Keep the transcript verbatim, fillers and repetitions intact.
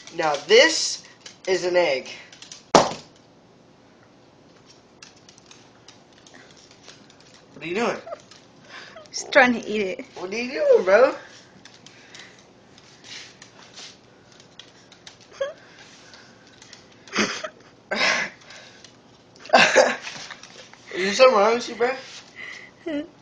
Now this is an egg. What are you doing? Just trying to eat it. What are you doing, bro? Is there something wrong with you, bro?